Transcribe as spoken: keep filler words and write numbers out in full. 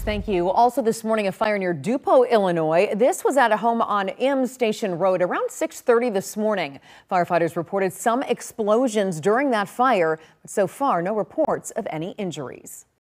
Thank you. Also this morning, a fire near Dupo, Illinois. This was at a home on M Station Road around six thirty this morning. Firefighters reported some explosions during that fire, but so far no reports of any injuries.